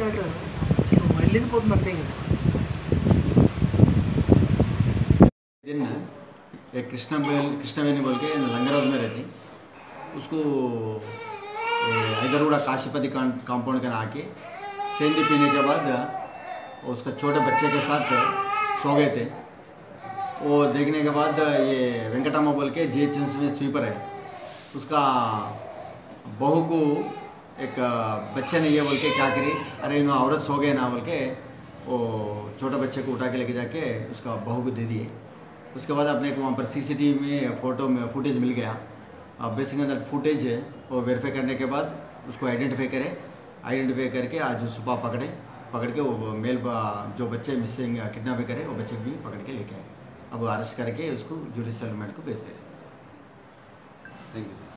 వెళ్ళిపోతుంది అంతే కదా. दिन एक कृष्णवेणी बोल के लंगरौज में रहती, उसको इधर उड़ा काशीपति कंपाउंड का आके सेंधी पीने के बाद उसका छोटे बच्चे के साथ सो गए थे। वो देखने के बाद ये वेंकटम्मा बोल के जीएचएमसी में स्वीपर है, उसका बहू को एक बच्चे ने ये बोल के क्या करी, अरे इन औरत सो गए ना बोल के वो छोटा बच्चे को उठा के लेके जाके उसका बहू को दे दिए। उसके बाद अपने को वहाँ पर सीसीटीवी में फुटेज मिल गया। अब बेसिक अंदर फुटेज वो वेरीफाई करने के बाद उसको आइडेंटिफाई करके आज सुबह पकड़ के वो मेल जो बच्चे मिसिंग किडनैप करे वो बच्चे भी पकड़ के लेके आए। अब अरेस्ट करके उसको जुडिशियल रिमांड को भेज दे रहे। Thank you.